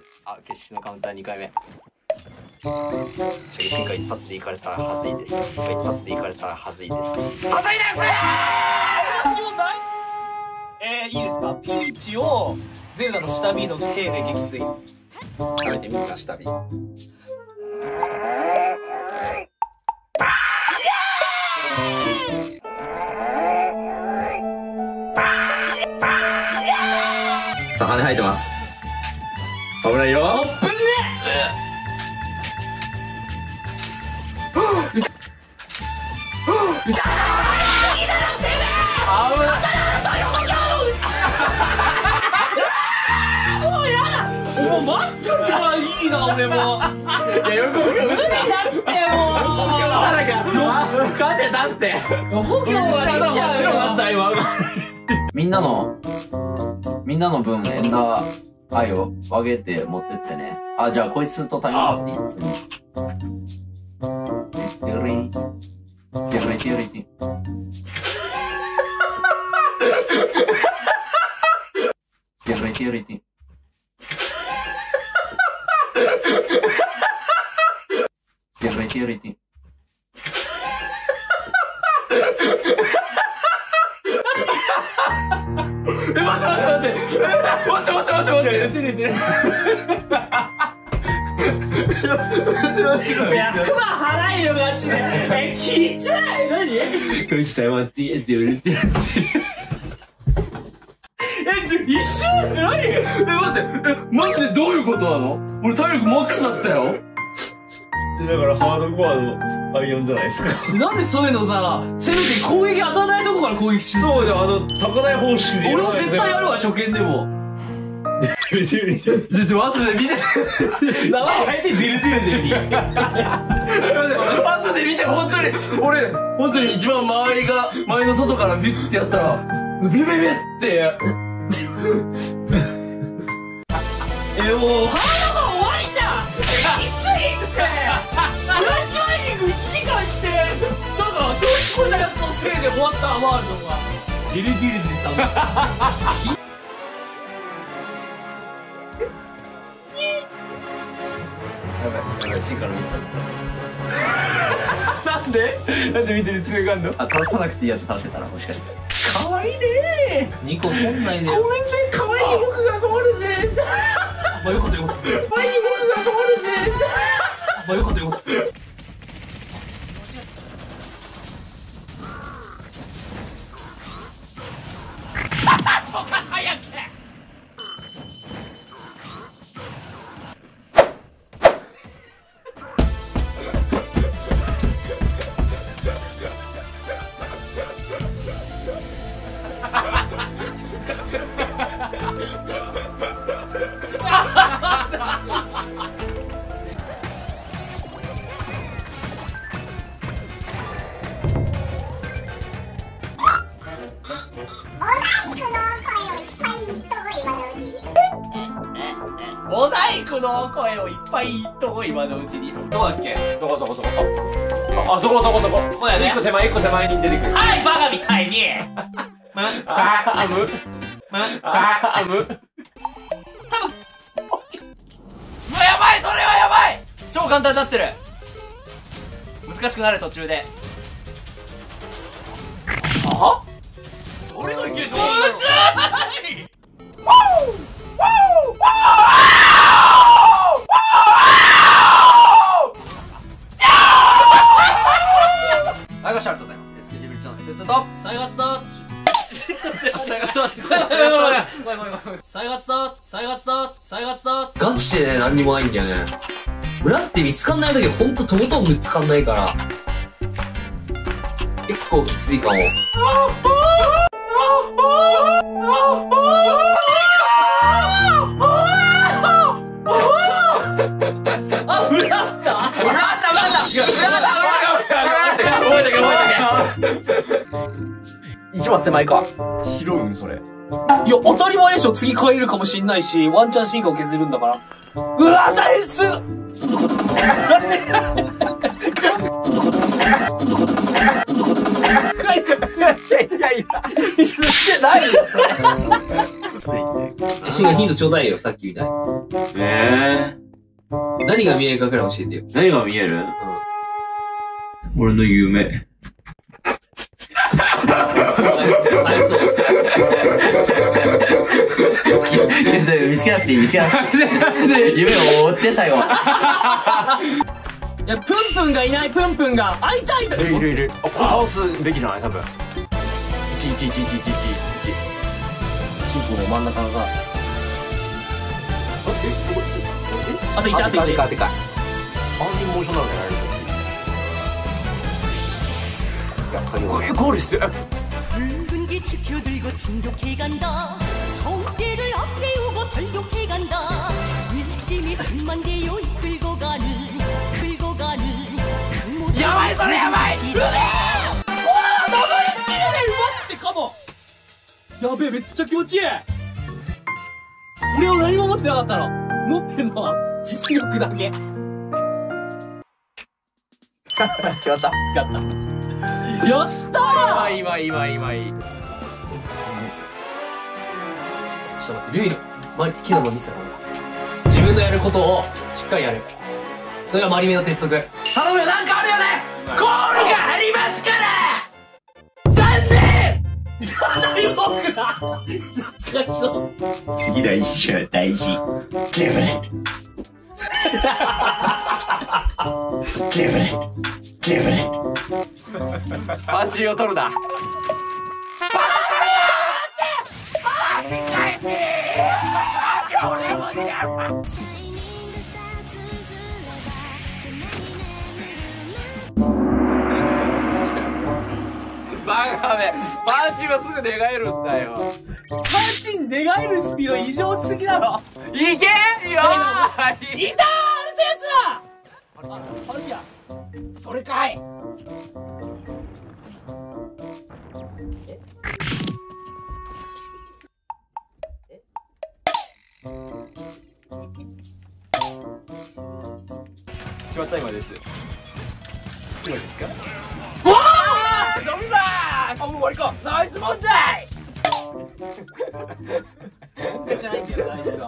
あ、決死のカウンター2回目。進化一発でいかれたらはずいです。進化一発でいかれたらはずいです。はずいです問題。いいですか。ピーチをゼルダの下 B の手で撃墜。食べてみるか、下 B。さあ、羽生えてます。危ないよ。ぶんね。もう待ってたいいな俺も。いや喜ぶよ。無理だってもう。勝てたって。補強は出ちゃうよ。みんなの分エンダーアイを分けて持ってってね。あ、じゃあこいつとタイム持っていいですね。テレンテレンテレンテレン。テレンテレンテレン。やめてやれて。待って。100万払えよガチで。きつい。何？こいつさ待ってやって言われて。一瞬？何？待ってどういうことなの？俺体力マックスだったよ。 だからハードコアのアイアンじゃないですか。 なんでそういうのさ、せめて攻撃当たらないとこから攻撃しそうだよ、高台方式で。 俺は絶対やるわ、初見でも。ちょっと待って見て。名前変えてデルデルデルに。後で見て、本当に、俺、本当に一番周りが、前の外からビュッてやったら、ビュビュビュって。もう、ハードが終わりじゃん。きついって。プラチマイニング1時間して、なんか調子こいたやつのせいで終わったワールドがデルデルデルさん。やばい、進化の見た。なんで見てるつもりがあんの？あ、倒さなくていいやつ倒してたらもしかして。かわいいねー。2個取んないで。ごめんね、かわいい僕が困るぜ。まあよかったよかった。かわいい僕が困るぜ。まあよかったよかった。早く。お大工の声をいっぱい言っとこう今のうちに。どこだっけ？ そこ。あ、そこ。 そうやね。 一個手前に出てくる。 はい、バカみたいに。多分。うわ、やばい、それはやばい。超簡単になってる。難しくなる途中で。あ？俺のいけるの？むずい。はい、ご視聴ありがとうございます。SKTV チャンネルと再発だ。ガチでね、何にもないんだよね。裏って見つかんない時ほんととことん見つかんないから結構きついかも。あ、裏あった。一番狭いか。 広いんそれ。 いや、当たり前でしょ。次帰れるかもしんないし、ワンチャン進化を削るんだから。うわ、サイズいやいや、してないよ。 シンがヒントちょうだいよ、さっきみたいに。何が見えるかくらい教えてよ。 何が見える？俺の夢。見つけなくていい、見つけなくていい。夢を追って最後。 いや、プンプンがいない、プンプンが会いたいと。 いる。あ、これ倒すべきじゃない多分。チンコの真ん中が。 あと1、あと1。 でかい。あんなにモーションなのね、 고리스분기지켜들고진격해간다 총대를 앞세우고 돌격해간다 일심이 불만되어 이끌고 가는 그 모습 야바이 소리 야바이 うわー、喉に切れねえ、待ってかも。やべえ、めっちゃ気持ちいい。俺は何も持ってなかったの。持ってんのは実力だけ。 決まった。 やったー。 今いい。 ちょっと待って、ルイの木の見せろ。自分のやることをしっかりやる。それがマリメの鉄則。頼むよ、なんかあるよね。ゴールがありますから残念。僕が懐かしそう。 次の一周は大事。ゲームレバチを取るな。バカめ、パンチはすぐ寝返るんだよ。 パンチに寝返るスピード異常すぎだろ。 いけよーいたー、あるぜやつら。 あるや。それかい。 決まった今です。今ですか。 わあ、ダメだー。もう終わりか。ナイス問題。問題じゃないんだよ、ナイスは。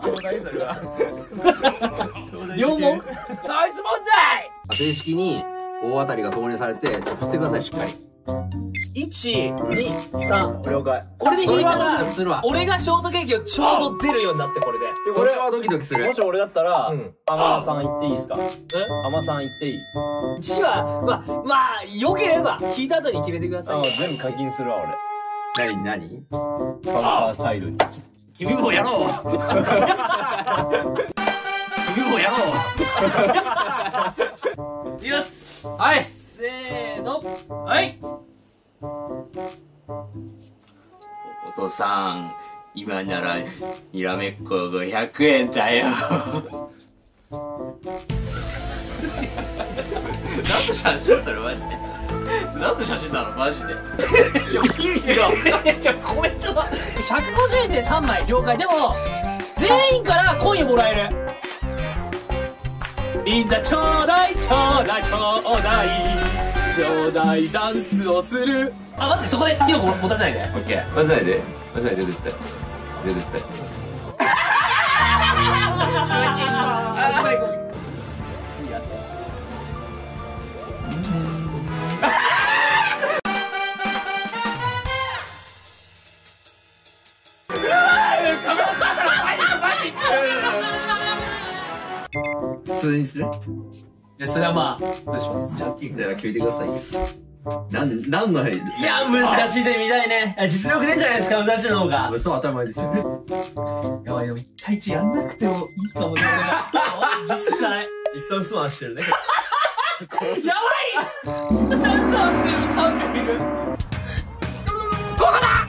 両問。ナイス問題。 正式に大当たりが投入されて、ちょっと振ってください、しっかり。 1、2、3。 了解。 これで引いたら、俺がショートケーキをちょうど出るようになって、これで。 それはドキドキする。 もし俺だったら、 うん。 アマさん言っていいですか。アマさん言っていい。 1は、まあ、良ければ、引いた後に決めてください。 全部課金するわ俺。 何カウンタースタイルに。 君もやろう君もやろうよし。 はい。 せーの。はい。 お父さん、今ならにらめっこ500円だよ。何の写真それマジで。何の写真なのマジで。意味が。コメントは。 150円で3枚了解。でも全員からコインもらえる。みんなちょうだいダンスをする。あ、待って、そこで手を持たせないで。 オッケー。待たないで絶対。 ごめん。 普通にする？ で、それはまあ、どうします？ じゃあ決めてくださいよ。何の入り？ いや、難しいで見たいね。実力出んじゃないですか、難しいの方が。 そう、当たり前ですよね。 やばいよ、1対1やんなくてもいいかもね。実際。 一旦スワンしてるね。 やばい！ダンサーしてるチャンピオンいる。ここだ！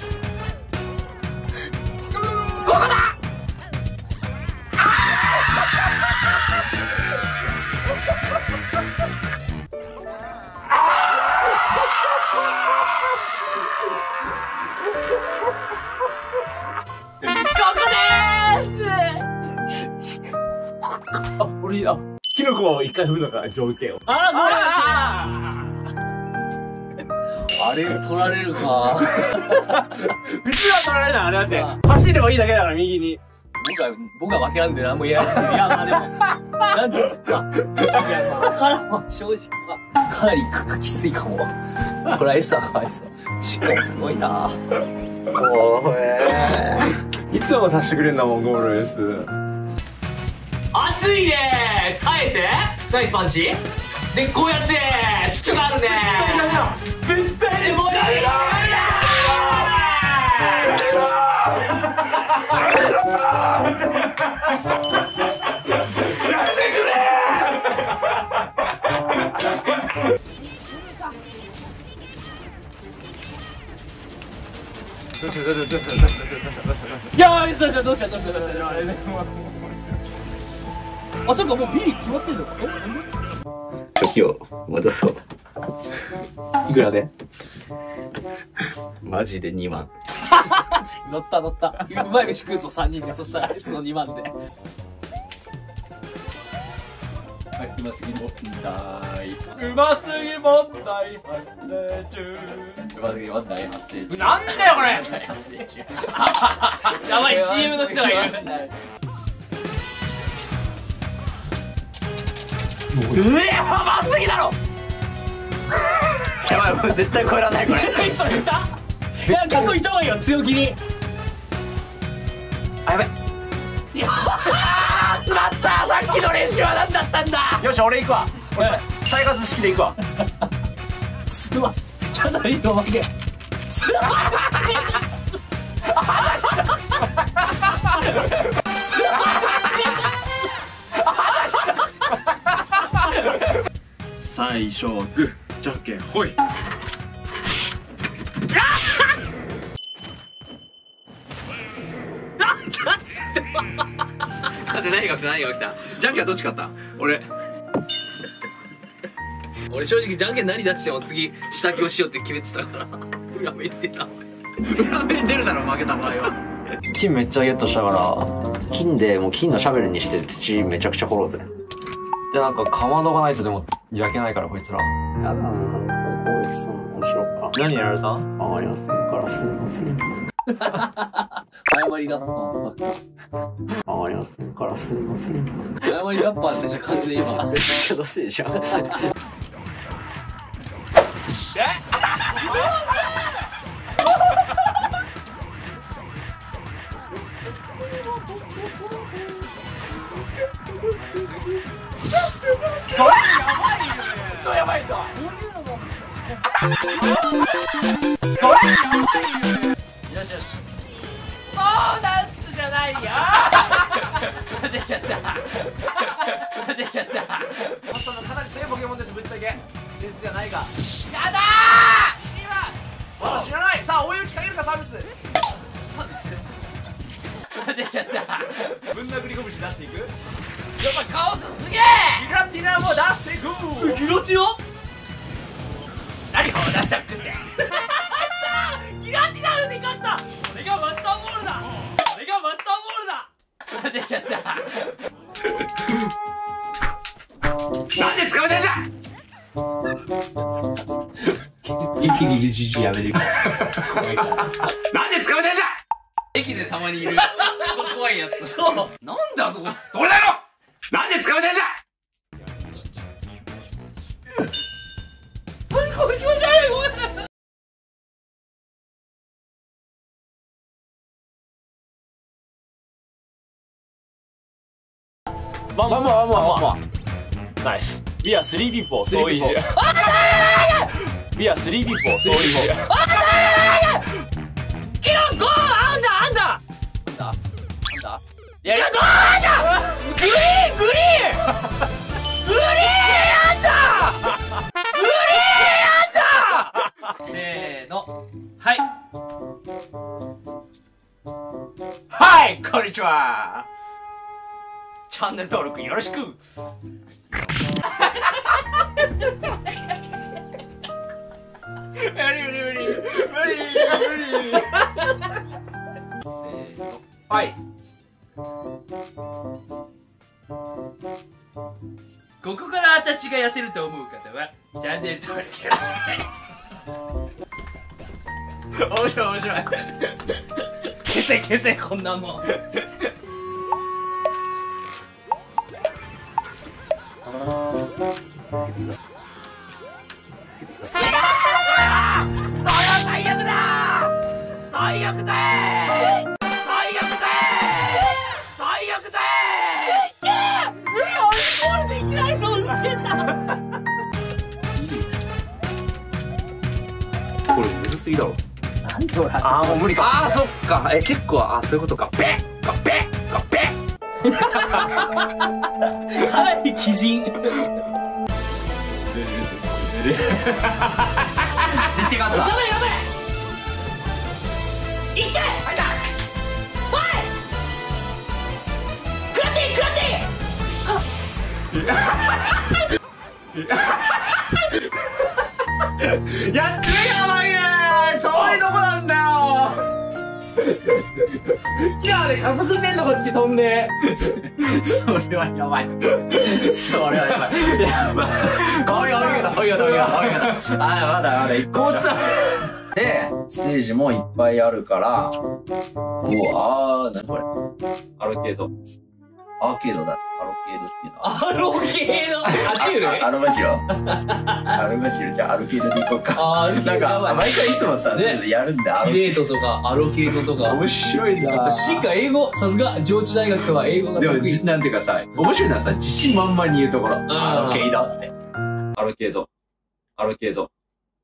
キノコを一回振るのか、条件を。 あら、これあれ取られるか。 普通は取られない、あれだって。走ればいいだけだから、右に。 僕は負けなんで何も言えないですけど、いや、まあでも、なんていうか、からは正直は、かなりきついかも。これは S はかわいそう。しかもすごいな。 いつもさしてくれんだもん、ゴール S。 熱いねー、耐えてナイスパンチで、こうやって隙間あるねー。絶対にもうやめろいやー、どうしたあ、そっか、もうビリ決まってんのか。 時を戻そう。 いくらで？ マジで2万。 乗った。うまい飯食うと3人で、そしたら S の2万で。 はい、うますぎ問題。うますぎ問題発生中。うますぎ問題発生中。 なんだよこれ。 発生中。 やばい、CM の人がいる。 甘すぎだろ。 やばい、もう絶対超えらないこれ。 何それ言った？いや、結構言った方がいいよ、強気に。 あ、やばい。いやー、詰まった。さっきの練習は何だったんだ。 よし、俺行くわ。俺再活式で行くわ。 すわ、キャサリンの負け。 最初はグー、じゃんけんほい。 だって何が来たじゃんけんはどっち勝った？ 俺正直じゃんけん何出しても次下着をしようって決めてたから裏目に出た。 裏目に出るだろ負けた場合は。 金めっちゃゲットしたから金でもう金のシャベルにして土めちゃくちゃ掘ろうぜ。 で、なんかかまどがないとでも焼けないからこいつら。 やだな、攻撃するの面白いか。 何やられた？ わかりませんからすみません。 謝りラッパー。 わかりませんからすみません。 謝りラッパーってじゃ完全に今。 めっちゃどせでしょ。 そうやばいんだ。 よしよし。 そうなんすじゃないよ。間違えちゃった。 そのかなり強いポケモンです、ぶっちゃけ。ですじゃないが。 やだあ、知らない。さあ、追い打ちかけるかサービス。 間違えちゃった。 ぶん殴り拳出していく。 やっぱカオスすげえ。 ギラティナも出していく。 ギロティア？ 何こう出したってんだよ。 ギラティナで勝った。俺がマスターボールだ。 間違えちゃった。 なんで使うねんだ。 一気にいるじじいやめてくれ。 なんで使うねんだ。 駅でたまにいる怖いやつ。 そう。 なんであそこ。 どれだろ。なんで使うねんだ。 これ気持ち悪い、ごめん。 ワンモア。ナイス。We are 3 people, so easy. We are 3 people, so easy. キロゴー、あんだ。 いやいや、 グリーンあんだ。せーの、はい。 はい、こんにちは。チャンネル登録よろしく。無理。はい。 ここから私が痩せると思う方はチャンネル登録よろしく。 面白い面白い。 消せ消せこんなもん。 これむずすぎだろ。 なんで俺ああもう無理か。ああそっか。結構そういうことか。ペッガペッガペッ。 かなり鬼人。絶対勝つわ。頑張れ頑張れ。いっちゃえ。入った。おい。食らって食らって。 いや、つやばいねー。そういうとこなんだよ。 いやで加速してんのこっち飛んで。 それはやばい。それはやばい。やばい。おいがと。あ、まだ一個落ちた。で、ステージもいっぱいあるから、なにこれ。アーケードだ。アロケードっていうのは。 アロケード。爬虫類？ アルバジロじゃあアルケードでいこうか。 アルケードやばい。 毎回いつもさ、 ねやるんだよ。 キレートとかアロケードとか。 面白いな。 進化英語。さすが上智大学は英語がでも得意。 なんていうかさ、面白いのはさ、自信満々に言うところ。 んアロケードって。アロケード。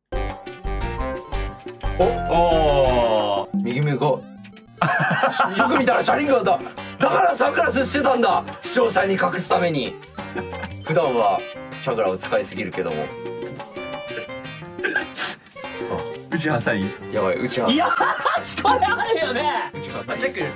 お右目が。よく見たら車輪があった。だからサングラスしてたんだ。視聴者に隠すために。普段はチャクラを使いすぎるけども。内葉さんやばい、内葉。 いやー、しかもあるよね。 内葉さんチェックです。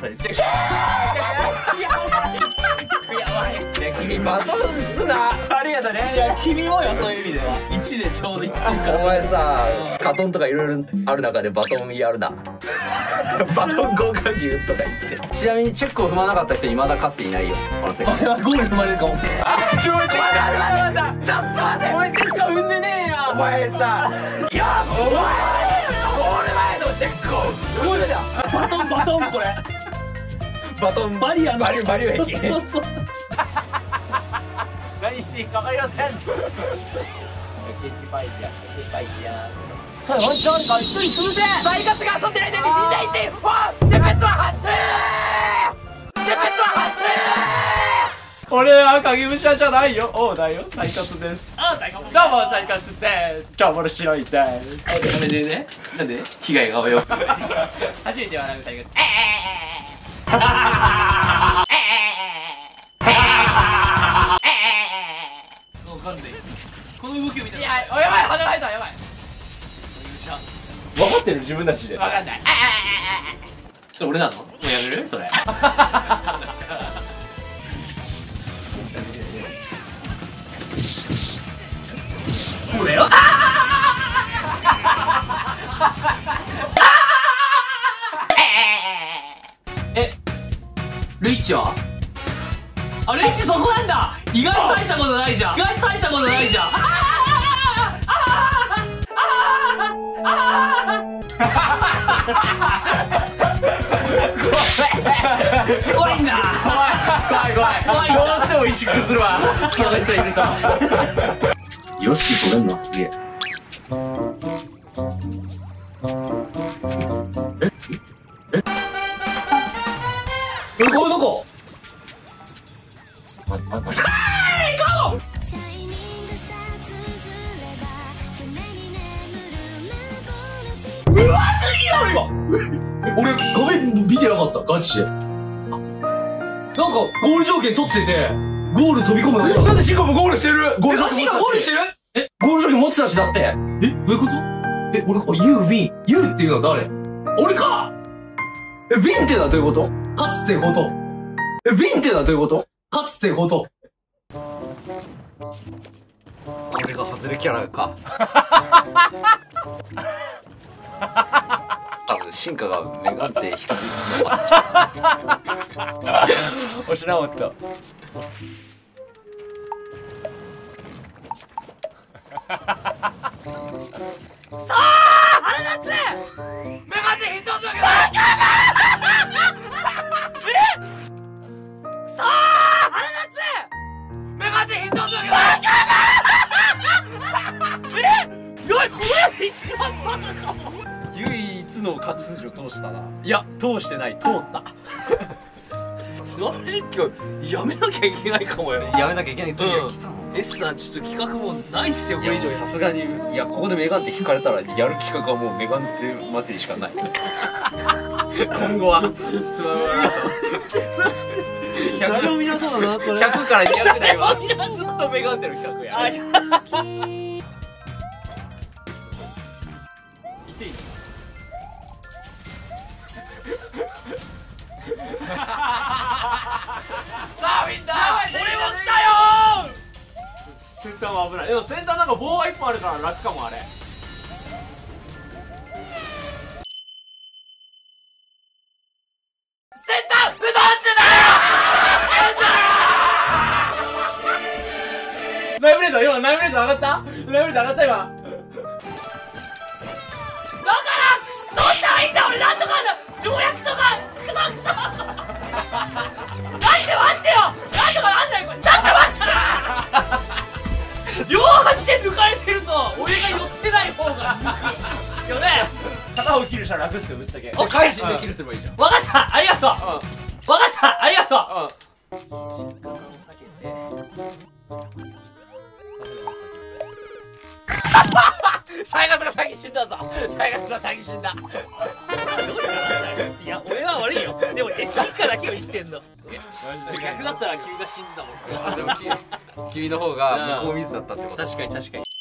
やばい。 君バトンすな。ありがとね。 いや、君もよ、そういう意味では。1でちょうどいってるから。 お前さ、カトンとかいろいろある中でバトンやるな。バトン交換牛とか言って。ちなみにチェックを踏まなかった人いまだかつていないよ、この世界。 俺はゴール踏まれるかも。 ちょっと待ってちょっと待ってお前チェックは踏んでねえよ。 お前さ、いや、お前ゴール前のチェックをゴールだ。 バトンこれ。 バトンバリアの。 バリュー壁。 そう。 何していいか分かりません。 さあ、ワンチャンあるか一人潰せ。 大活が遊んでないでみんな言ってわっテペツは初俺は影武者じゃないよ。おうだよ、サイカツです。 あ、大活。 どうも、サイカツです。今日も白いです。 やめてね。なんで被害が及ぶ。初めて笑う大活。わかんない。この動きを見たら。 いや、おやばい、鼻が入った、やばい。分かってる自分たちで。 わかんない。それ俺なの？もうやめる？それ。これよ。ルイッチは？あ、ルイッチそこなんだ。意外と大したことないじゃん。怖いんだ。怖い。 どうしても萎縮するわ。その人いると。よし、取れんのすげえ。 これどこ？うわすぎだろ今。俺画面見てなかったガチで。なんかゴール条件取っててゴール飛び込むの。 なんでシンゴもゴールしてる。ゴール条件シンゴゴールしてる？ ゴール条件持ってたしだって。 どういうこと？俺ユービンユーっていうのは誰？俺か。 ビンってのはどういうこと？ 勝つってこと。 ビンってのはどういうこと？ 勝つってこと。 これが外れキャラか。多分進化が巡って光るのか。 おしなおった。 さあ腹立つ。 唯一の勝ち筋を通したな。いや通してない、通った。 津軽実況やめなきゃいけないかもよ。 やめなきゃいけない時が来たの。 S さんちょっと企画もないっすよこれ以上。 さすがに、いやここでメガンテ引かれたらやる企画はもうメガンテ祭りしかない。今後はスマブラ誰も皆さんだなこれ。 100から200台はずっとメガンテの企画や。いていい。さあみんな、 俺も来たよー。先端は危ない。でも先端なんか棒が1本あるから楽かもあれ。ナイブレード今ナイブレード上がった？ナイブレード上がった今。だからどうしたらいいんだ俺なんとか条約とかクソクソ。待ってよなんとかなんないこれちょっと待ったな。両端で抜かれてると俺が寄ってない方が抜くよね。片方キルしたら楽っすよぶっちゃけ。 改心でキルすればいいじゃん。 分かったありがとう。分かったありがとう。 サイガスが先死んだぞ。サイガスが先死んだ。 いや俺は悪いよ。でも進化だけを生きてんの。逆だったら君が死んだもん。 でも君の方が向こう水だったってこと。 確かに確かに。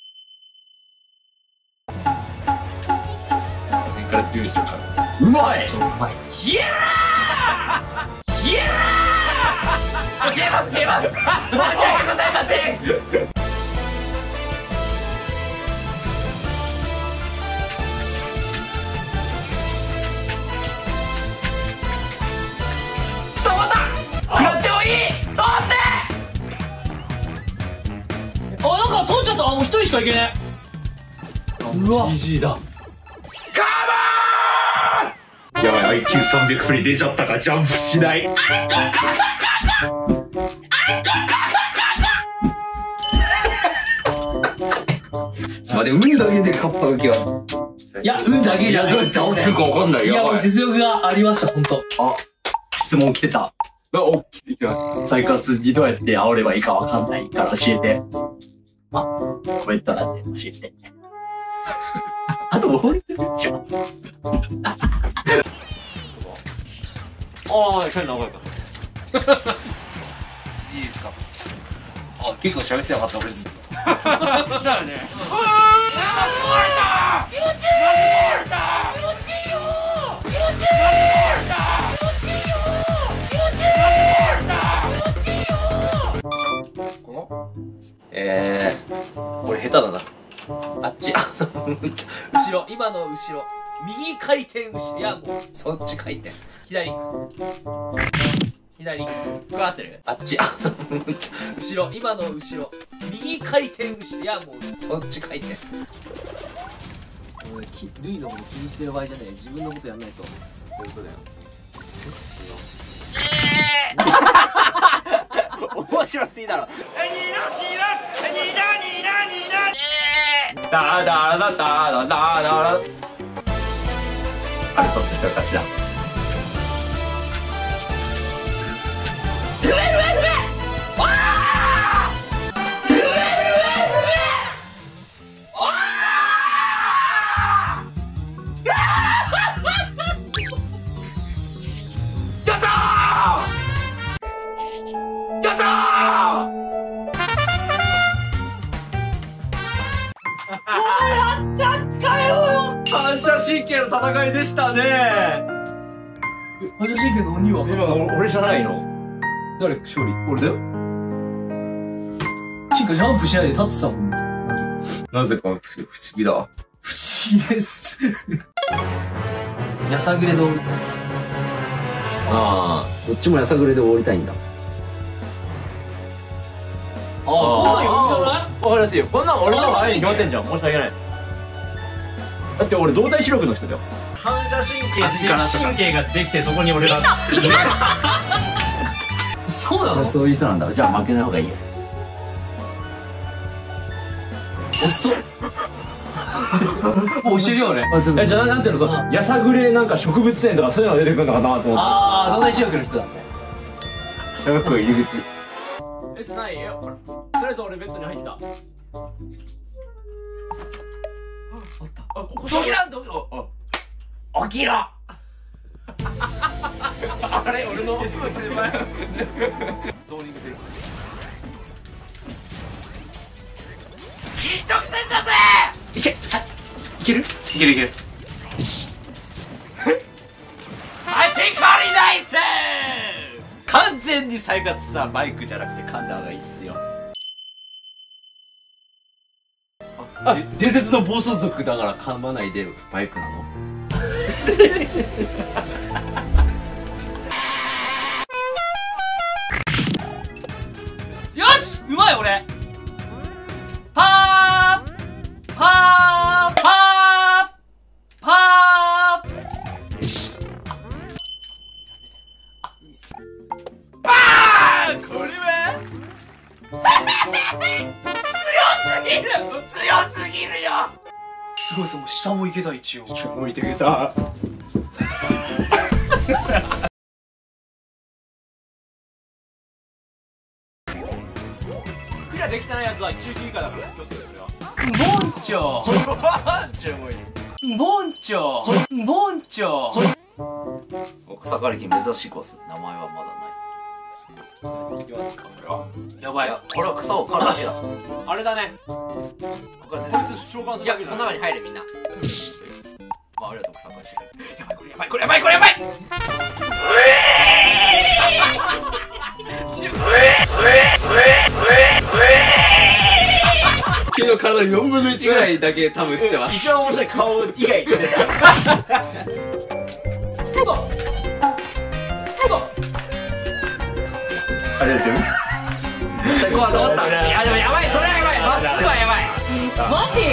うまい。 イエーイイエーイ。 消えます消えます。申し訳ございません。伝わった。拾ってもいい。通って。 あなんか通っちゃった。もう一人しかいけねえ。うわ GG だ。 やばい IQ300 振り出ちゃったかジャンプしない。 まあでも運だけで勝った時は。 いや運だけじゃない。 どうした？よくわかんない。 いやもう実力がありました本当。 あ、質問来てた。お、来てきます。再活にどうやって煽ればいいかわかんないから教えて。あ、コメント欄で教えて。あと法律でしょ。 ああ距離長いか。 いいですか。あ、結構喋ってなかった俺ずっと。 だよね。 気持ちいい気持ちいいよ気持ちいい気持ちいいよ気持ちいいよ。 これ下手だな。あっち。 後ろ今の後ろ右回転後ろ。いやもうそっち回転。 左左分かってる。 あっち。 後ろ今の後ろ右回転後ろ。いやもうそっち回転。 ルイのこと気にしてる場合じゃねえ。自分のことやんないと。 そういうことだよ。面白すぎだろ。 ダーダーダーダーダーダーダー。あれ取った人が勝ちだ。反射神経の戦いでしたね。 反射神経の鬼は今俺じゃないの。 誰勝利。 俺だよ。 進化ジャンプしないで立ってたもん。 なぜか不思議だ。 不思議です。やさぐれで降りたい。 あどっちもやさぐれで終わりたいんだ。 ああこんなん読みたくない？ わかりやすいよ。こんなん俺の方が早いに決まってんじゃん。申し訳ない。 だって俺動体視力の人だよ。 反射神経ができて、そこに俺がそうなの？ そういう人なんだ。じゃあ負けない方がいいよ。 遅っ。もう教えるよ俺。じゃあなんていうの、やさぐれなんか植物園とかそういうのが出てくるのかなと思って。 ああ、動体視力の人だね。小学校入り口。 ないよ。とりあえず俺ベッドに入った。あった。 扉のとこ起きろ。あれ俺のすごい先輩。 ゾーニングする。 一直線だぜ。 いけるいけるいける。 ハチコリナイス。 完全に再活さ、バイクじゃなくて噛んだ方がいいっすよ。伝説の暴走族だから噛まないでバイクなの。 よし、うまい俺。パーパーパーパーパー。これは強すぎるよ。 すごいさ、もう下もいけた一応。 下もいてくれた。 クリアできてないやつは中級以下だから気をつけてくれよ。 ボンチョ草刈り機珍しいコース。名前はまだない。 やばい。 これは草を刈るだけだ。 あれだね。 これね。 こいつ召喚するいや、 だけじゃこの中に入れみんな。まあ、ありがとう草刈りして。やばいこれやばいこれやばいこれやばい。君の体の4分の1ぐらいだけ多分映ってます。 一番面白い顔以外。 ありがとう。絶対こう登った。 いやでもやばい、それはやばい。まっすぐはやばい。マジ？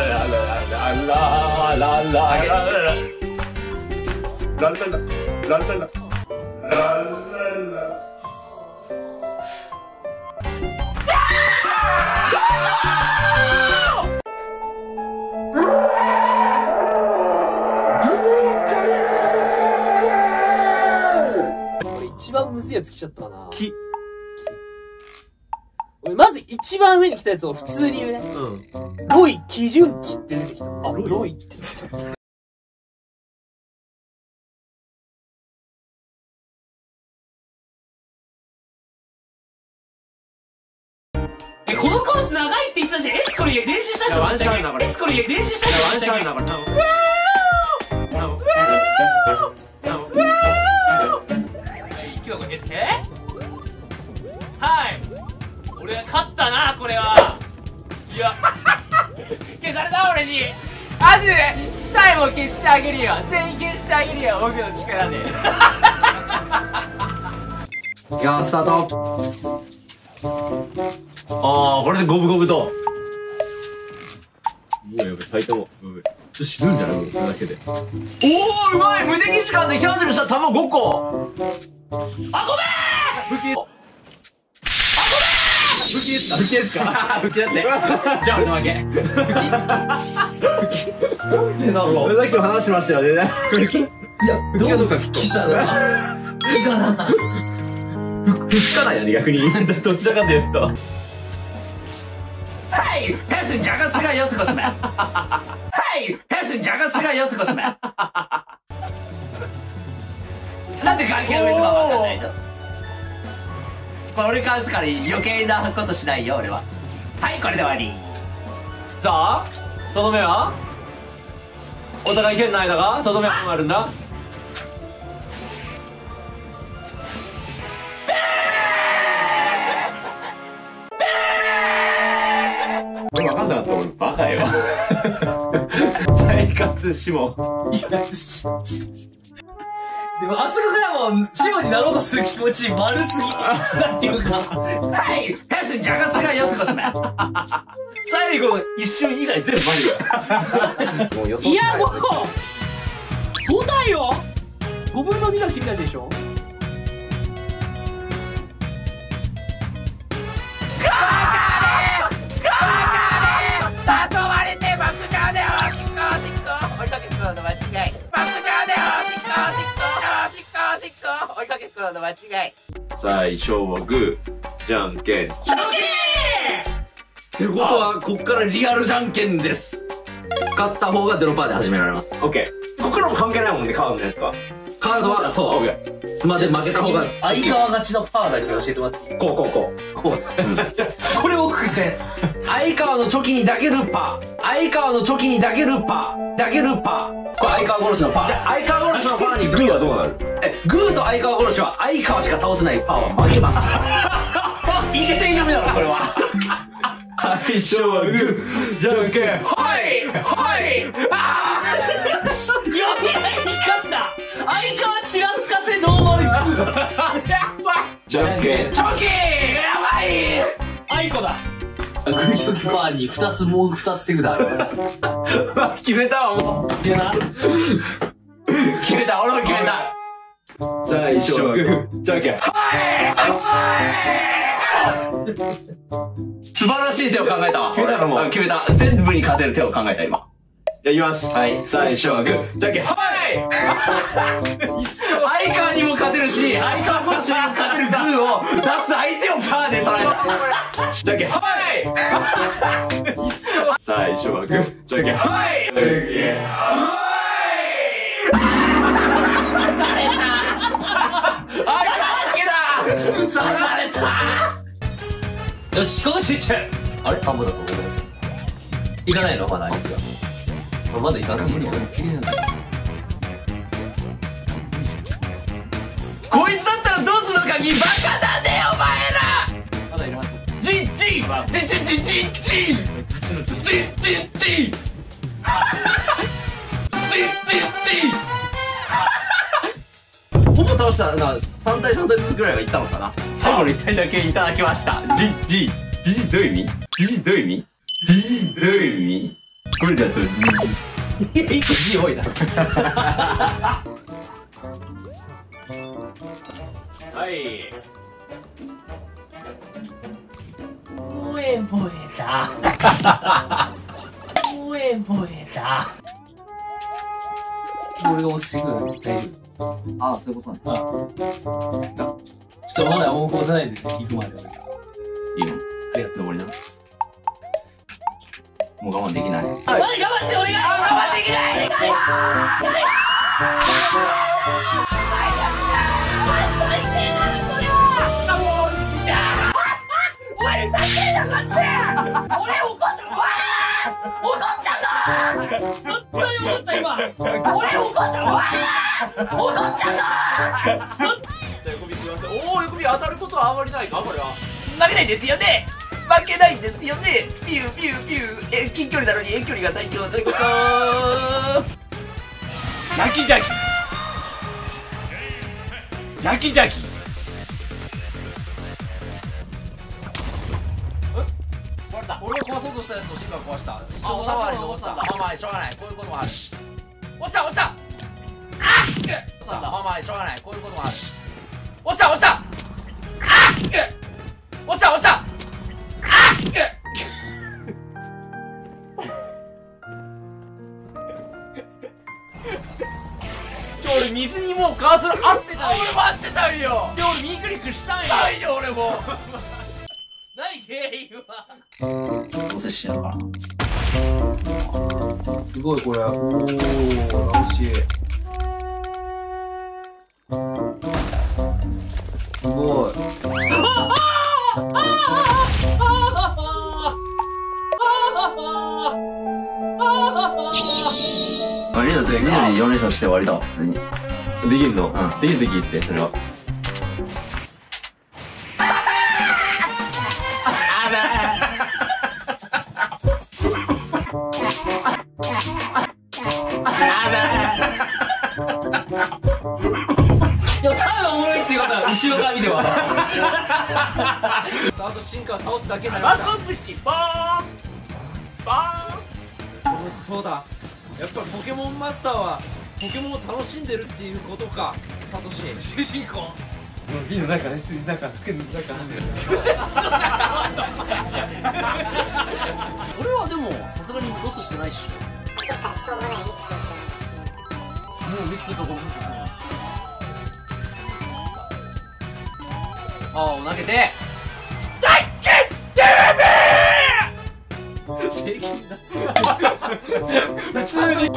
俺一番むずいやつ来ちゃったかな。俺まず一番上に来たやつを普通に言うね。ロイ基準値って出てきた。あ、ロイって言っちゃった。 このコース長いって言ってたし、エスコリ練習したじゃん。ワンチャンあるなこれ。エスコリ練習したじゃん。ワンチャンあるなこれ。勢いを上げて。はい。俺は勝ったなこれは。いや消された俺に。マジで最後消してあげるよ。全員消してあげるよ、僕の力で。 いやー、スタート。 ああ、これで五分五分と。もうやべ、最多も。ちょっと死ぬんじゃないもう、これだけで。おお、うまい。無敵時間でキャンセルした弾5個。あ、ごめん。 吹きですか吹きですか吹きだって。 じゃあ俺の負け。なんでだろう。さっきも話しましたよね。いや、どうか吹きしたら。吹かないよね、逆に。どちらかというと。 はい、ヘスンジャガスがよすこすめ。はい、ヘスンジャガスがよすこすめ。なんで関係の上とかわかんないの？まあ俺からから余計なことしないよ俺は。はい、これで終わり。 さあ、とどめはお互い県内だが、とどめはあるんだ。分かんなかった俺バカよ。再活しも。でもあそこからもシモになろうとする気持ち丸すぎ。なんていうか。 はい、ヘスンジャガスがよすこすめ。 最最後の一瞬以外全部マリオ。もう予想いやもう5体よ。5分の2が君たちでしょ。 最初はグー、じゃんけん。 ってことは、こっからリアルじゃんけんです。勝った方が0%で始められます。 オッケー。ここからも関係ないもんね、カードのやつは。 カードは、そう。スマッシュで負けた方が。 相川勝ちのパーだけ教えてもらっていい？ こう。 これを苦戦。 相川のチョキにだけルパー。相川のチョキにだけルパー。これ相川殺しのパー。 じゃあ、相川殺しのパーにグーはどうなる？ グーと相川殺しは相川しか倒せないパーは負けます。いけてん読みだろ、これは。 最初はグー、じゃんけん。 はいあー読み合いに勝った。相川ちらつかせノーマルやばい。 じゃんけん。 チョキやばい。あいこだ。グーチョキパーにもう2つ手札あります。 決めたわ、もう。 決めた、俺も決めた。 最初はグー、じゃんけん。 素晴らしい手を考えたわ。 決めたのもう決めた。全部に勝てる手を考えた、今。 じゃあ、いきます。 はい。 最初はグー、じゃんけん。 相川にも勝てるし、相川殺しにも勝てるグーを出す相手をパーで捉えた。 じゃんけん。最初はグー、じゃんけん。 刺された。よし、この集中。あれ半分だと思います。行かないのまだ。まだ行かないの。 こいつだったらどうするのかにバカだね、お前ら。 まだいます。 じほぼ倒したな。3対3対ずつぐらいはいったのかな。最後の1体だけいただきました。どういう意味これだと 1個 G 多いな。 はい。 燃えた。俺が押していくの大丈夫。 ああ、そういうことなんだ。 ちょっとまだ大越さないで行くまで。 いいよ。ありがとう、登りな。もう我慢できない。 我慢してお願い。我慢できない。 横ビ当たることはあまりないか、これは。 負けないですよね。負けないですよね。ピューピューピュー。近距離なのに遠距離が最強ということ。 ジャキジャキ。 俺が壊そうとしたやつをシンが壊した。一緒のタワーに登った。まあまあしょうがない。こういうこともある。押した。あっ。まあまあしょうがない。こういうこともある。押した。あっ。押した。あっ。 俺水にもうカーソル合ってたんよ。 俺待ってたんよ。 で俺右クリックしたんよ。 俺も。 何原因は。 どうせしながら。 すごいこれ。おお、楽しい。すごい。 リードする4連勝して終わりだわ、普通に。 できるの？ うん。 できるとき言って、それは。 いや、ただおもろいっていうことは後ろから見て笑う。 さあ、あと進化を倒すだけになりました。 バックアップし、バーン。 楽しそうだ。やっぱポケモンマスターはポケモンを楽しんでるっていうことか。サトシ主人公瓶の中ですなんか服の中入ってる。 これはでもさすがにロスしてないし。もうミスるところああ投げて正義だ普通に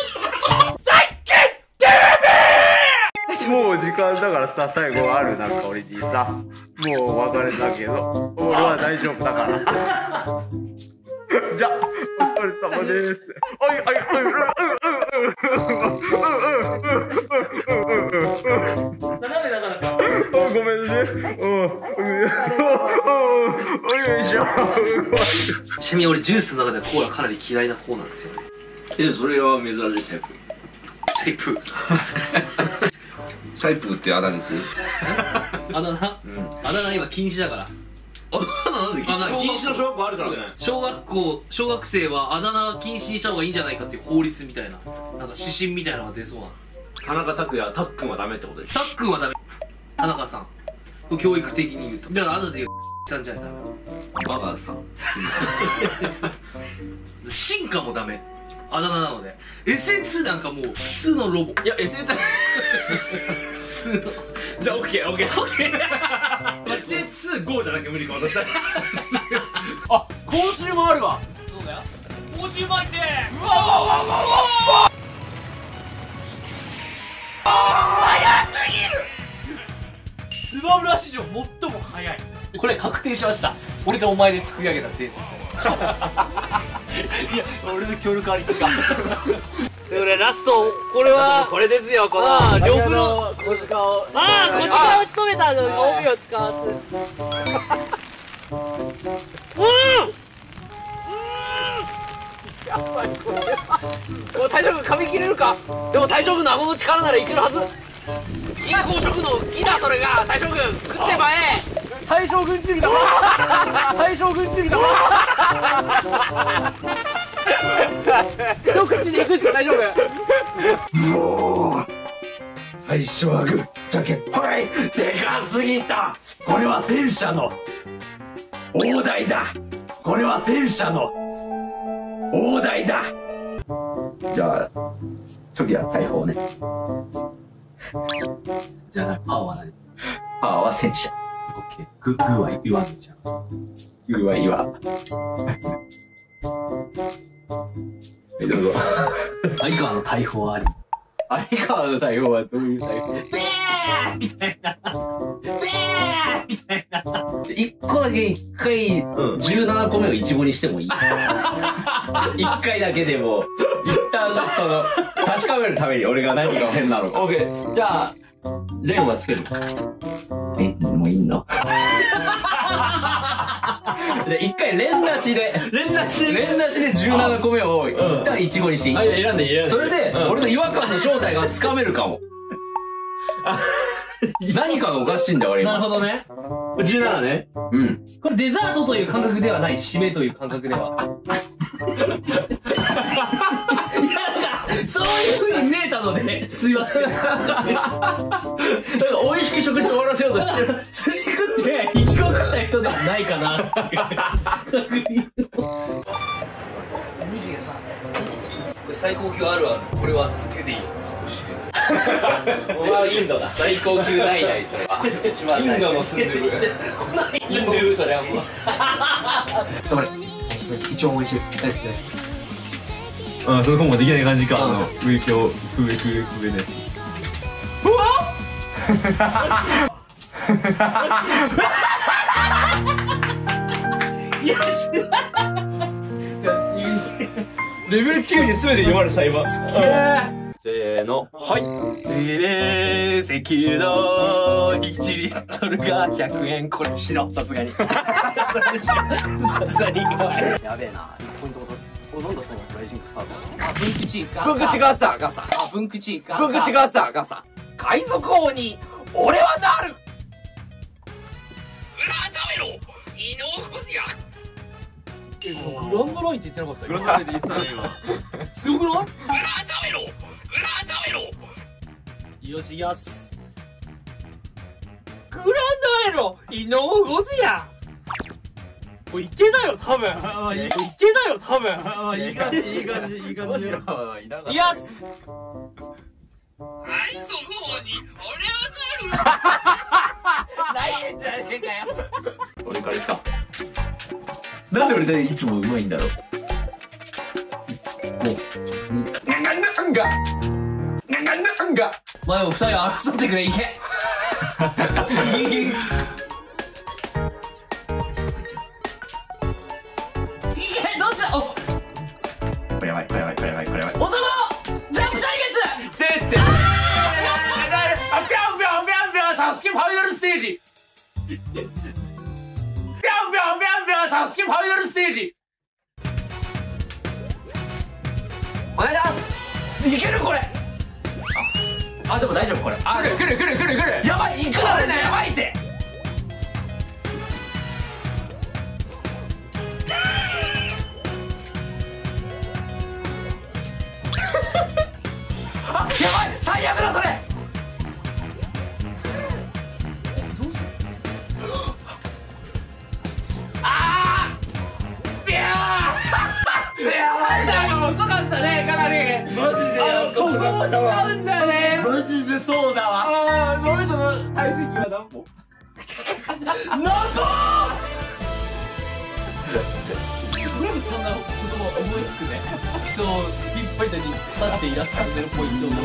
もう時間だからさ、最後あるなんか俺にさ、もう別れだけど俺は大丈夫だからじゃあお疲れ様です。おいおい斜めなかなかごめんね。よいしょ。 ちなみに俺ジュースの中でコーラかなり嫌いな方なんですよね。 それは珍しいタイプ。 セイプサイプってあだにする。 あだ名今禁止だから。 あなんで禁止の小学校あるからね。 小学生はあだ名禁止にした方がいいんじゃないかっていう法律みたいな、なんか指針みたいなのが出そうな。 田中拓也、たっくんはダメってことでしょ。 たっくんはダメ。田中さん教育的に言うと、だからあなたで言うさんじゃないダメ。 バカさん。 進化もダメ、あだ名なので。SN2 なんかもう普通のロボ。 いや SN2 普通のじゃあ OKOK SN2GO じゃなきゃ無理かとしたらあ、講習もあるわ。 そうだよ、講習巻いてうわスマブラ史上最も速い。これ確定しました。俺とお前で作り上げた伝説。 いや、俺の協力ありか。 ということでラスト、これはこれですよ、この呂布の小鹿を。 ああ、腰が仕留めたのに帯を使わす。 やばい、これは。大将軍噛み切れるか。でも大将軍の顎の力ならいけるはず。ギ公職のギだ、それが。大将軍食ってまえ。 大将軍チームだ大将軍チームだ一口にいくっすよ、大丈夫。 もう最初はグッチャケほいでかすぎた。これは戦車の大台だ。これは戦車の大台だ。 じゃあ次は大砲ね。 じゃあパワーは何？ パワーは戦車。 オッケー。グーは言わんじゃん。 グーは岩。どうぞ。 相川の大砲あり。 相川の大砲はどういう大砲？ みたいな。みたいな。 一個だけ一回、17個目をイチゴにしてもいい？一回だけでも、一旦確かめるために俺が何が変なのか。 オッケー。じゃあレンはつける。 もういいの？じゃあ一回連なしで17個目を一旦イチゴにし。 はい、選んで。 それで、俺の違和感の正体がつかめるかも。何かがおかしいんだよ、俺今。 なるほどね。 17ね。 うん。 これデザートという感覚ではない、締めという感覚では。いや、なんか、そういう風に見えたので、すいません。なんか、美味しく食事終わらせようとしてる。寿司食って、イチゴ食った人ではないかなっていう確認を。これ最高級あるある。これは手でいい。 お前はインドだ。 最高級代々それは。 インドの住んでる。インドるそれはもう。 頑張れ。一応応援してる。大好き大好き。 あ、そこもできない感じか。上です。うわいや、 レベル9に全て読まれた今。せーの、はい。 石油の1リットルが100円。これしろ、さすがに。さすがに怖い。 やべえな。ポイントなんだそのライジングスタート。 あ、分口ガサ。 ガサ。 あ、分口ガサ。 海賊王に俺はなる。占めろ、異能こずや。 グランドラインって言ってなかった。 グランドラインって言ってたね今。すごくない？ 裏なめろ。 よし、いきます。グランドエロ伊能ゴズや。もういけだよ多分。いけだよ多分。 いい感じいい感じいい感じ。 いきます。 はいそこに俺はないんじゃねえかよ。 俺からか。なんで俺でいつもうまいんだろう。なんが前を二人争ってくれ。いけ。どっちだ。お、これやばい。男のジャンプ対決。 でって。サスケファイナルステージ。サスケファイナルステージ。お願いします。 いけるこれ。あでも大丈夫これ。あ来る。 やばい、行くな俺ね。やばいって。やばい、最悪だそれ。 遅かったね、かなり。 マジでここも違うんだよね。 マジでそうだわ。 脳みその体積は何歩？ なんとよくそんな言葉思いつくね。人をピンポイントに刺してイラつかせるポイント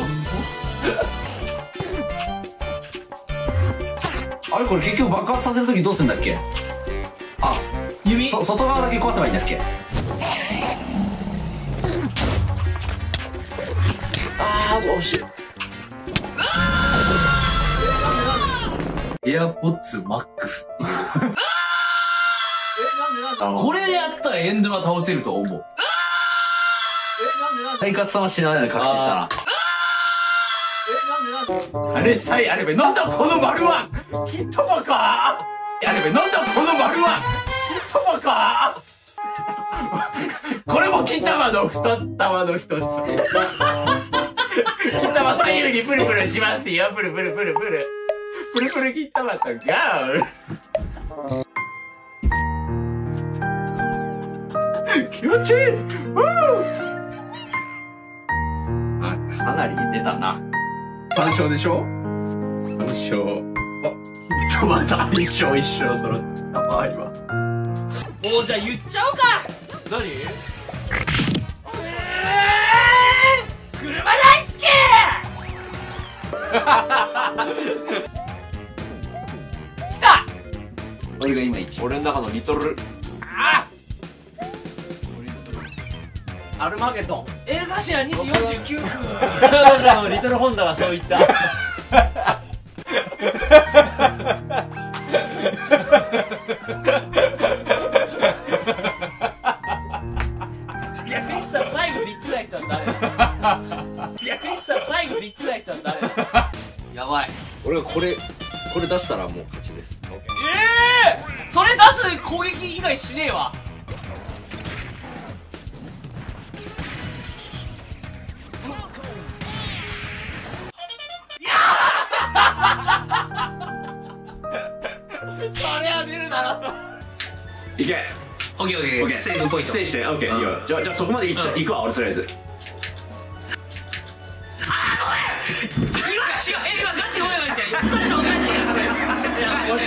を。 あれこれ結局爆発させるときどうするんだっけ。あ、 指外側だけ壊せばいいんだっけ。あー、惜しい。エアポッツマックスっていう。これでやったらエンドラ倒せると思う。大活様死なないで確定したな。あれさえあればなんだこの丸はキットマか。あればなんだこの丸はキットマか。これも金玉の太玉の一つ。金玉左右にプルプルしますよ。プルプル金玉とガー気持ちいい。あ、かなり出たな。3勝でしょ。3勝。あ、とまた一勝揃った場合は。 もうじゃあ言っちゃおうか。何？車大好き。来た。 俺が今1。 俺の中のリトルアルマゲドン。エルガシラ2時49分。 リトルホンダはそう言った。 逆にさ最後リックライトは誰だ。逆にさ最後リックライトは誰だ。やばい。 俺がこれ出したらもう勝ちです。 それ出す攻撃以外しねえわ。それは出るだろ。 いけ。 オッケーセーブポイント。 ステージでオッケーいいよ。じゃあそこまで行くわ俺とりあえず。 違う今ガチごめんそれのお金やからきつい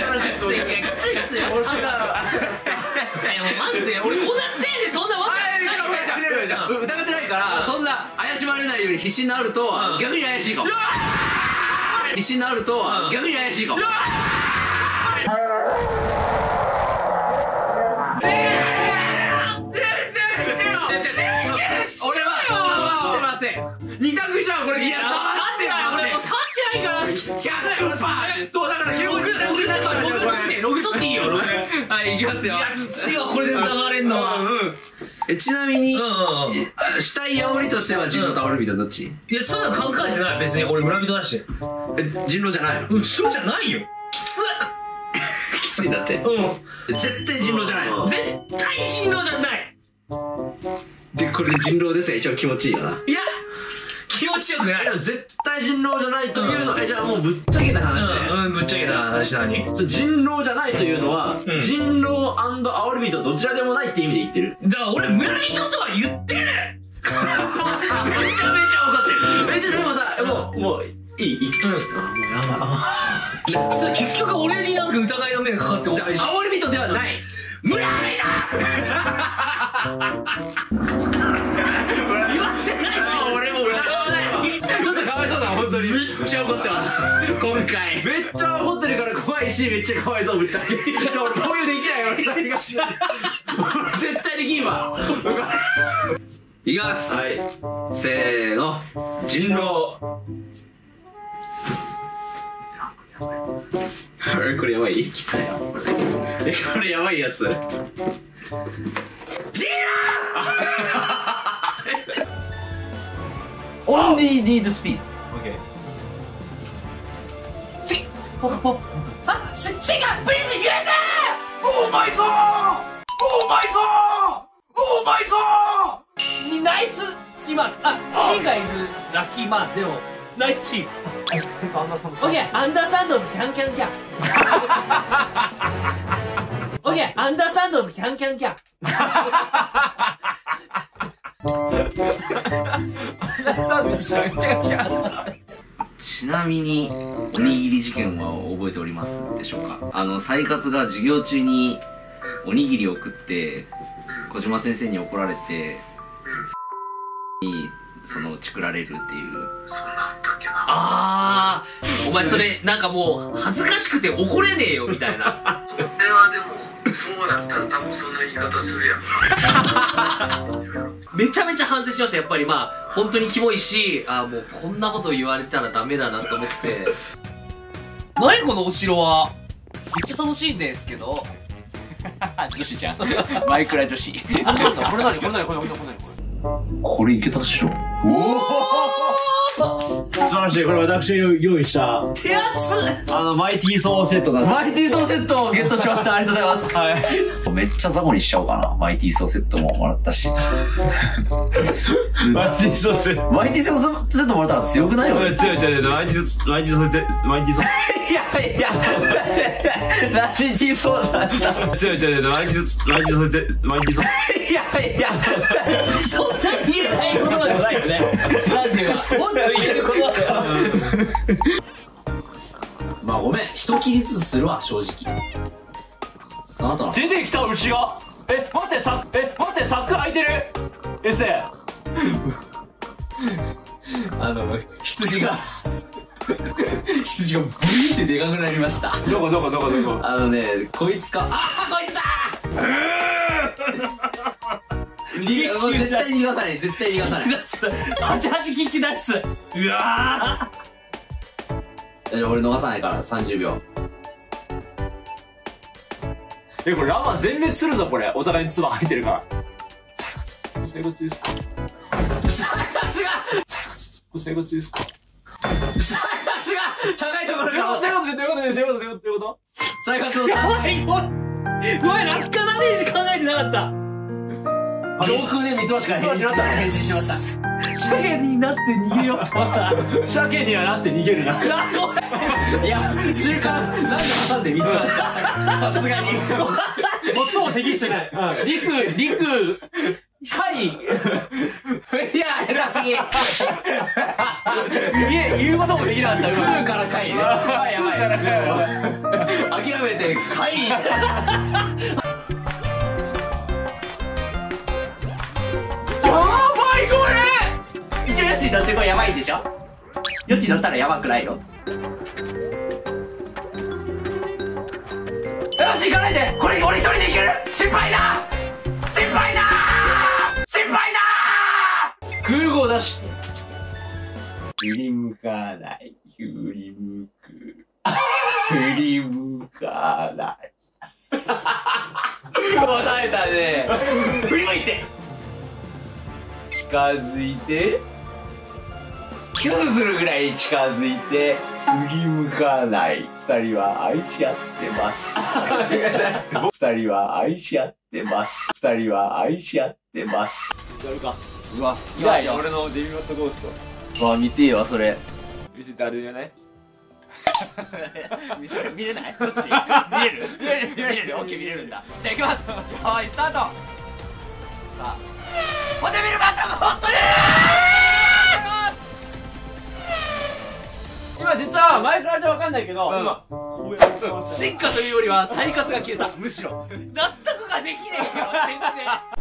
待って俺こんなステージでそんなわけしない疑ってないからそんな怪しまれないように必死になると逆に怪しいかも。必死になると逆に怪しいかも。俺は2作じゃんこれ。いや触ってない俺もう触ってないから100そうだからログ取っていいよ。はい行きますよ。いやきついわこれで疑われんのは。ちなみに死体煽りとしては人狼倒るみたいなどっち。 いやそういうの考えてない別に俺村人だし。 人狼じゃないの。 そうじゃないよ。きつきついんだって。絶対人狼じゃないの。 絶対人人狼じゃない。 で、これで人狼ですが一応気持ちいいよな。 いや気持ちよくない。 絶対人狼じゃないというの、じゃあもうぶっちゃけた話ね。 ぶっちゃけた話何？ 人狼じゃないというのは、人狼&アオリビトどちらでもないって意味で言ってる。 だから俺村人とは言ってる。めちゃめちゃ怒ってる。 でもさ、もういい。 もうやばい。結局俺になんか疑いの目がかかって、 じゃあアオリビトではない。 村人言わせない。 俺も疑わないわ。ちょっとかわいそうだ、本当に。 めっちゃ怒ってます今回。 めっちゃ怒ってるから怖いし、めっちゃかわいそう、ぶっちゃけ。俺共有できないよ、私が。絶対できんわ。 いきます。 はい。 せーの。人狼。 これやばい？来たよ。これやばいやつ。 Only need speed. OK。 次ポポあシガプリンス USA。 Oh my god! Oh my god! Oh my god! ナイスチーマーク。シガイズラッキーマーク。でもナイスチーム。オッケーアンダーサンドキャンキャンキャン。オッケーアンダーサンドキャンキャンキャン。 ちなみに、おにぎり事件は覚えておりますでしょうか？サイカツが授業中におにぎりを食って、小島先生に怒られて、に、チクられるっていう。 お前それなんかもう恥ずかしくて怒れねえよみたいな。 それはでもそうやったら多分そんな言い方するやん。 めちゃめちゃ反省しました。やっぱりまあ本当にキモいし、もうこんなこと言われたらダメだなと思って。何このお城は。めっちゃ楽しいんですけど。 女子じゃん。マイクラ女子。 これ何これいけたっしょ。 素晴らしい。これ私が用意した手厚マイティーソーセットだ。 マイティーソーセットをゲットしました。ありがとうございます。はい。めっちゃザコにしちゃおうかな。マイティーソーセットももらったし。 マイティーソーセット。 マイティーソーセットもらったら強くないよ。 強い。マイティーソーセット。 いや。マイティーソーだった。 強い。マイティーソーセット。 いや。 そんな言えない言葉じゃないよね。なんていうか、もっと言える言葉だよ。 まあごめん、一切りずつするわ、正直。その後の出てきた牛が。待って柵開いてる。エセ。 羊がブリーってでかくなりました。 どここいつか。こいつだ。絶対逃がさない。 88キック出す。うわー。俺逃さないから30秒。 これラマ全滅するぞ。これお互いに唾入ってるから。最後ですか。最後ですか。 高いところから。 どういうこと最後のやばい。ごめん落下ダメージ考えてなかった。 上空で三つ橋から変身しました。 鮭になって逃げようと思ったら鮭にはなって逃げるな。 いや、中間なんで挟んで三つ橋か。さすがに最も適してない。陸海。 いや、下手すぎ。 言うこともできなかった。 空から海ね。やばい。諦めて海。 一応ヨッシー乗ってこれやばいんでしょ。ヨッシー乗ったらやばくないの。よし行かないで。これ俺一人で行ける。心配だ。 空語出して振り向かない答えたね。 振り向いて近づいてキスするぐらい近づいて振り向かない。二人は愛し合ってます。二人は愛し合っててます。二人は愛し合ってます。 やるか。 うわ、 いやいや、俺のデビューマットゴースト。 うわ、見てえわ、それ。 見せてあるよね。 見れない？どっち？見れる？見れる。オッケー、見れるんだ。じゃあ行きます。はい、スタート。さあ、ポテビルバッターゴーストリ今実は前からじゃわかんないけど、今こうやってました。 進化というよりは再活が消えた。むしろ納得ができねえよ、全然。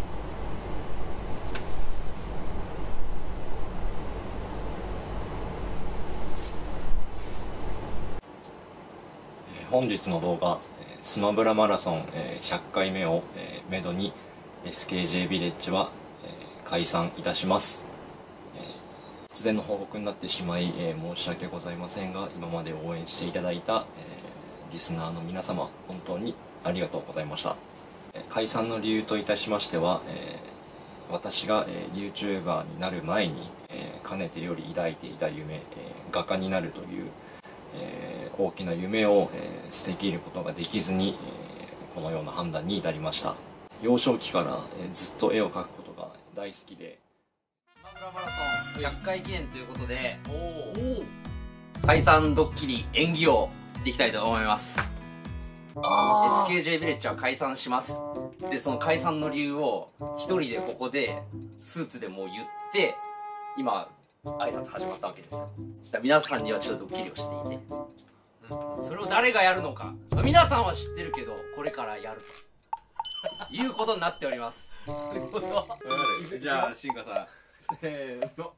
本日の動画、スマブラマラソン100回目をめどに SKJ ビレッジは解散いたします。突然の報告になってしまい申し訳ございませんが、今まで応援していただいたリスナーの皆様、本当にありがとうございました。解散の理由といたしましては、私が YouTuber になる前にかねてより抱いていた夢、画家になるという大きな夢を捨てきることができずにこのような判断に至りました。幼少期からずっと絵を描くことが大好きで、 スマブラマラソン100回記念ということで、解散ドッキリ演技をできたいと思います。SKJ ビレッジは解散します。で、その解散の理由を一人でここでスーツでもう言って、今挨拶始まったわけですよ。皆さんにはちょっとドッキリをしていて、それを誰がやるのか、皆さんは知ってるけどこれからやるということになっております。 じゃあシンカさんせーの。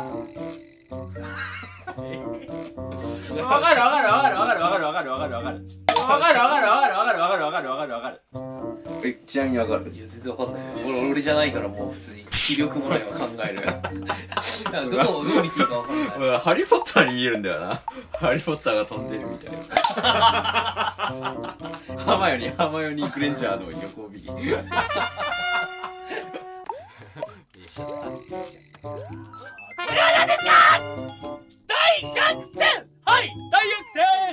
わかる。 ちなみにわかる？いや全然わかんない。俺じゃないからもう普通に気力もないわ考える。どう見ていいかわかんない。 ハリーポッターに見えるんだよな。ハリーポッターが飛んでるみたいな。ハマヨニークレンジャーの横引き。 はい、大逆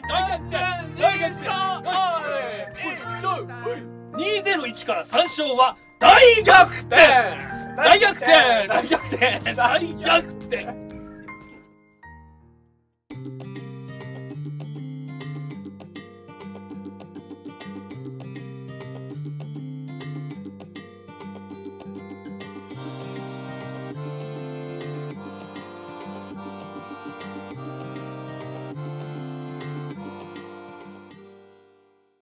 転201から3勝は大逆転。